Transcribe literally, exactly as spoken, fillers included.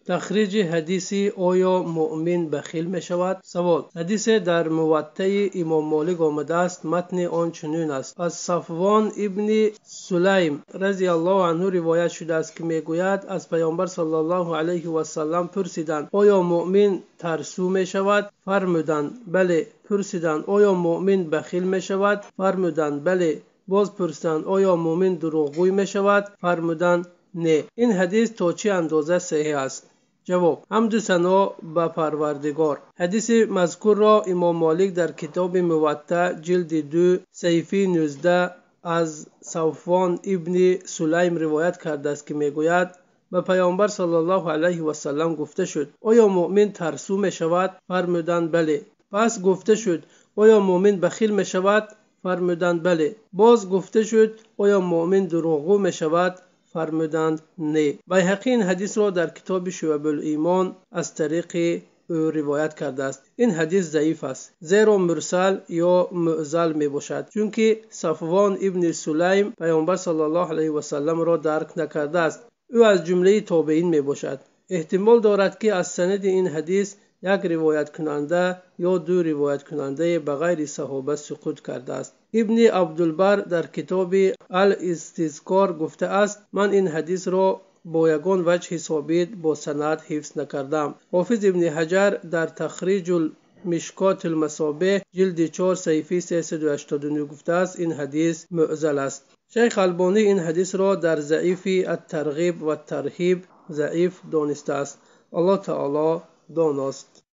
تخریج حدیثی آیا مؤمن بخیل می شود؟ سوال: حدیث در موطأ امام مالک آمده است. متن آن چنین است: از صفوان ابن سلیم رضی الله عنه روایت شده است که میگوید از پیامبر صلی الله علیه و سلم پرسیدند آیا مؤمن ترسو می شود؟ فرمودند بله. پرسیدند آیا مؤمن بخیل می شود؟ فرمودند بله. باز پرسیدند آیا مؤمن دروغگوی می شود؟ فرمودند نه. این حدیث تا چه اندازه صحیح است؟ جواب: حمد و ثنا به پروردگار. حدیث مذکور را امام مالک در کتاب موطأ جلد دو صفحه نوزده از صفوان ابن سلیم روایت کرده است که میگوید به پیامبر صلی الله علیه و سلم گفته شد آیا مؤمن ترسو می شود؟ فرمودند بله. پس گفته شد آیا مؤمن بخیل می شود؟ فرمودند بله. باز گفته شد آیا مؤمن دروغگو می شود؟ فرمودند نه. بیهقی این حدیث را در کتاب شعب الایمان از طریق او روایت کرده است. این حدیث ضعیف است، زیرا مرسل یا معضل می باشد، چون که صفوان ابن سلیم پیامبر صلی الله علیه و سلم را درک نکرده است. او از جمله تابعین می باشد. احتمال دارد که از سند این حدیث یک روایت کننده یا دو روایت کننده بغیر صحابه سقوط کرده است. ابن عبدالبر در کتاب الاستذکار گفته است من این حدیث را با یگان وجه ثابت با سند حفظ نکردم. حافظ ابن حجر در تخریج مشکات المصابیح جلد چهار صفحه سیصد و هشتاد و نه گفته است این حدیث معضل است. شیخ البانی این حدیث را در ضعیف الترغیب و الترهیب ضعیف دانسته است. الله تعالی داناست.